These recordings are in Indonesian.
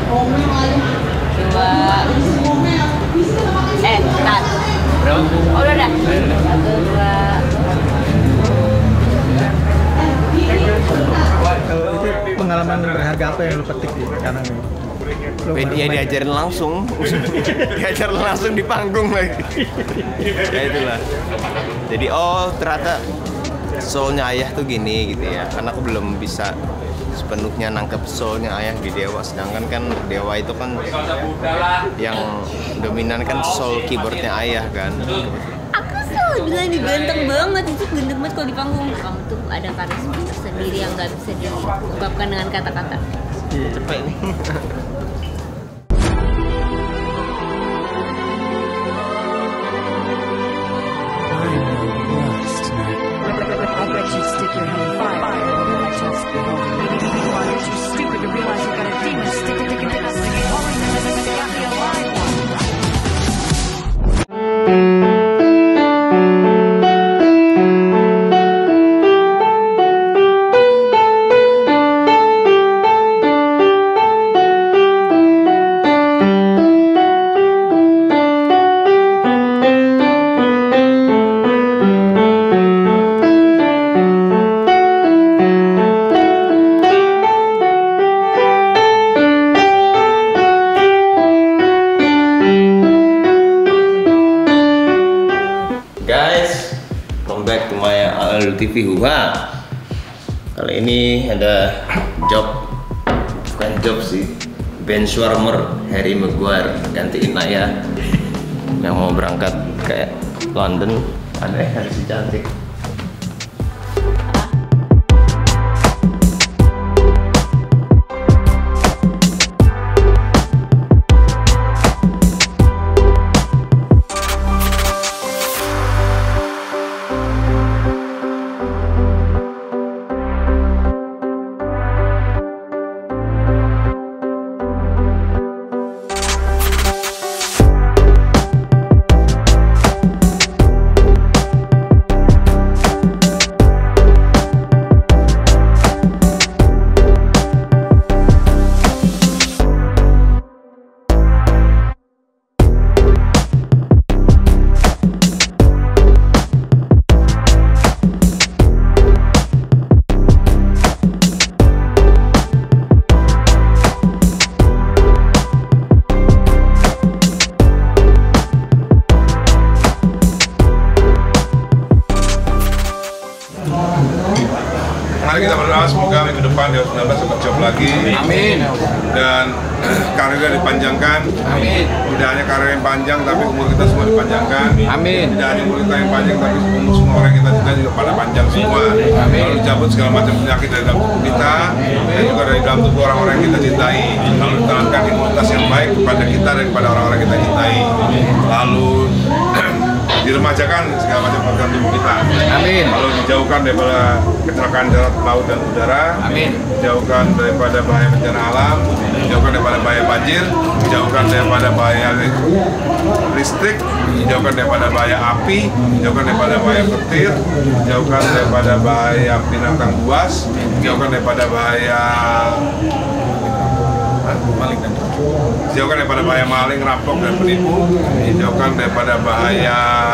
Dua. Tat. Berapa? Oh, udah. Satu, dua. Pengalaman berharga apa yang lu petik di sekarang ini? Dia diajarin langsung, diajarin langsung di panggung lagi. Ya itulah. Jadi ternyata soulnya ayah tuh gini gitu ya. Karena aku belum bisa sepenuhnya nangkep soulnya ayah di Dewa. Sedangkan kan Dewa itu kan yang dominan kan soul keyboardnya ayah kan. Aku selalu bilang ini ganteng banget, itu ganteng banget kalau di panggung. Kamu tuh ada karisma tersendiri yang nggak bisa diungkapkan dengan kata-kata. Cepet nih. Guys, welcome back to my ALU TV Huha. Kali ini ada bukan job sih, benchwarmer Harry Maguire gantiin Naya yang mau berangkat ke London. Ada Harry si cantik. Mari kita berdoa semoga minggu depan di 2019 dapat job lagi. Amin. Dan karirnya dipanjangkan. Amin. Tidak hanya karir yang panjang, tapi umur kita semua dipanjangkan. Amin. Tidak hanya umur kita yang panjang, tapi umur semua orang kita juga pada panjang semua. Amin. Lalu dicabut segala macam penyakit dari dalam tubuh kita dan juga dari dalam tubuh orang-orang yang kita cintai. Lalu ditanamkan imunitas yang baik kepada kita dan kepada orang-orang yang kita cintai. Lalu diremajakan segala macam organ tubuh kita. Amin. Lalu dijauhkan daripada kecelakaan darat, laut dan udara. Amin. Dijauhkan daripada bahaya bencana alam. Dijauhkan daripada bahaya banjir. Dijauhkan daripada bahaya listrik. Dijauhkan daripada bahaya api. Dijauhkan daripada bahaya petir. Dijauhkan daripada bahaya binatang buas. Dijauhkan daripada bahaya maling dan dijauhkan daripada bahaya maling, rampok dan penipu. Dijauhkan daripada bahaya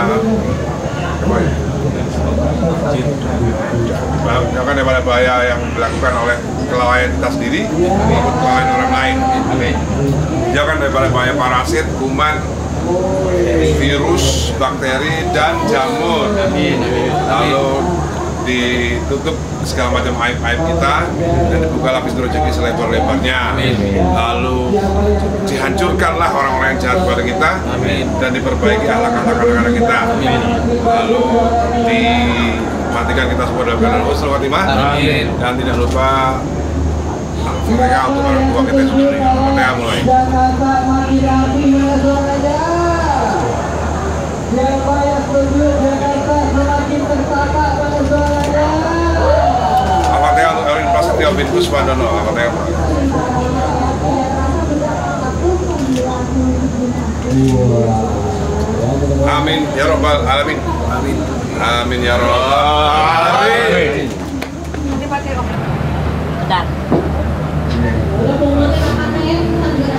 dijauhkan daripada bahaya yang dilakukan oleh kelalaian kita sendiri maupun kelalaian orang lain. Dijauhkan daripada bahaya parasit, kuman, virus, bakteri dan jamur. Lalu ditutup segala macam aib-aib kita dan dibuka lapis rezeki selebar-lebarnya. Lalu dihancurkanlah orang-orang yang jahat kepada kita. Dan diperbaiki akhlak-akhlak anak-anak kita. Lalu dimatikan kita semua dalam keadaan husnul khotimah. Dan tidak lupa mereka untuk orang tua kita yang sudah meninggal. Mereka mulai. Siapa yang setuju Jakarta semakin tertata pada suaranya? Al-Fatihah untuk Erwin Prasetyo bin Kuswandono. Al-Fatihah. Amin ya Rabbal Alamin. Amin. Amin ya Rabbal Alamin. Bentar.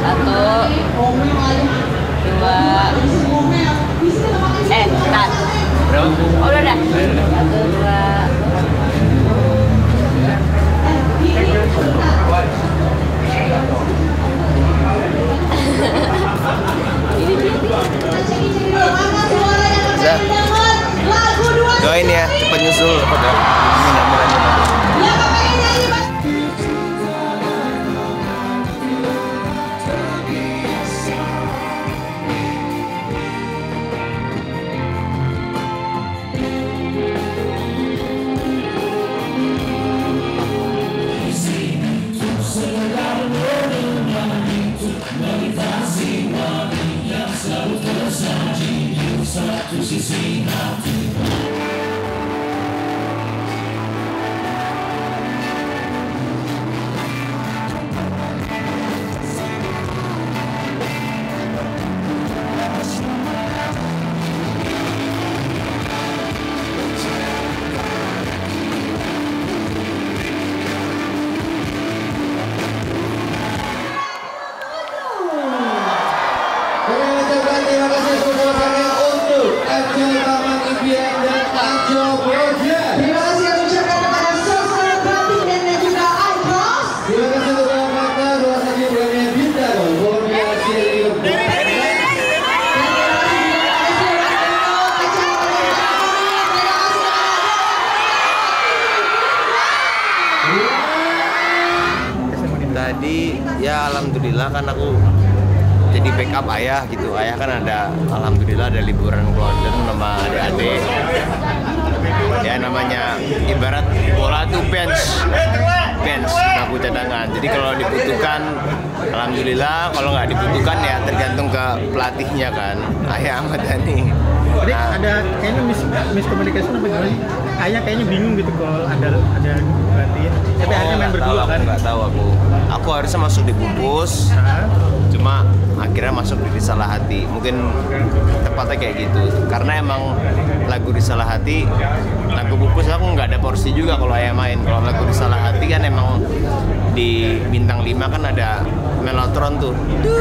alhamdulillah kan aku jadi backup ayah gitu. Ayah kan alhamdulillah ada liburan ke London sama adik-adik. Ya namanya ibarat bola tuh bench bangku cadangan. Jadi kalau dibutuhkan alhamdulillah, kalau nggak dibutuhkan ya tergantung ke pelatihnya kan, Ayah Ahmad Dhani. Jadi ada kayaknya miskomunikasi apa gimana sih? Ayah kayaknya bingung gitu kalau ada gantiin. Tapi akhirnya main berdua kan? Nggak tahu aku harusnya masuk di Bungkus, cuma akhirnya masuk di Risalah Hati. Mungkin tepatnya kayak gitu, karena emang lagu Risalah Hati, lagu Bungkus aku nggak ada porsi juga kalau Ayah main. Kalau lagu Risalah Hati kan emang di Bintang 5 kan ada melotron tuh.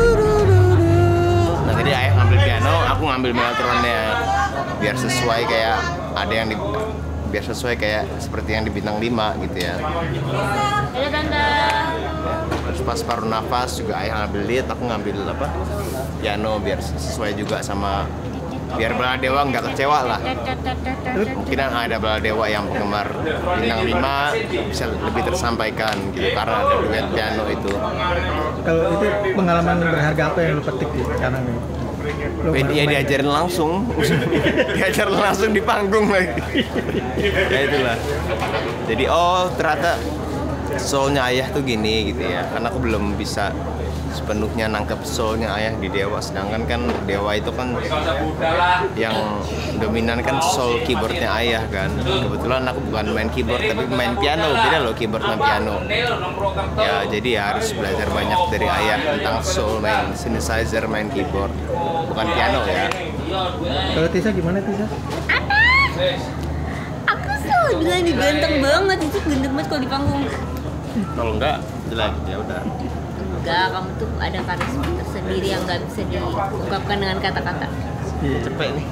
Nah jadi Ayah ngambil piano, aku ngambil melotronnya biar sesuai kayak biar sesuai kayak seperti yang di Bintang 5 gitu ya. Halo Tante. Terus pas paruh nafas juga Ayah ngambil lead, aku ngambil piano biar sesuai juga sama, biar Baladewa nggak kecewa lah. Mungkin ada Baladewa yang penggemar Bintang 5 bisa lebih tersampaikan gitu karena ada duet piano itu. Kalau itu pengalaman berharga apa yang lo petik di sekarang ini? Ya diajarin langsung, diajarin langsung di panggung lagi. Ya itulah. Jadi ternyata soulnya Ayah tuh gini gitu ya. Karena aku belum bisa sepenuhnya nangkep soulnya Ayah di Dewa. Sedangkan kan Dewa itu kan yang dominan kan soul keyboardnya Ayah kan. Kebetulan aku bukan main keyboard tapi main piano. Beda loh keyboard sama piano. Ya jadi ya harus belajar banyak dari Ayah tentang soul, main synthesizer, main keyboard, bukan piano ya. Kalau Tisa gimana Tisa? Apa? Aku selalu bilang ini ganteng banget, itu ganteng banget kalau di panggung. Kalau enggak jelek ya udah. Enggak, kamu tuh ada karisma tersendiri yang nggak bisa diungkapkan dengan kata-kata. Cepet nih.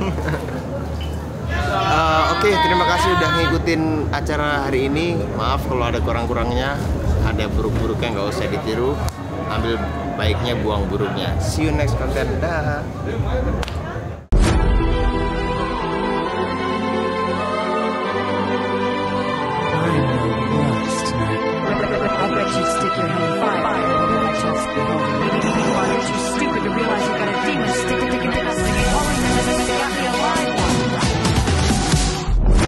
Oke, terima kasih udah ngikutin acara hari ini. Maaf kalau ada kurang-kurangnya, ada buruk-buruknya nggak usah ditiru. Ambil baiknya, buang buruknya. See you next content. Dah.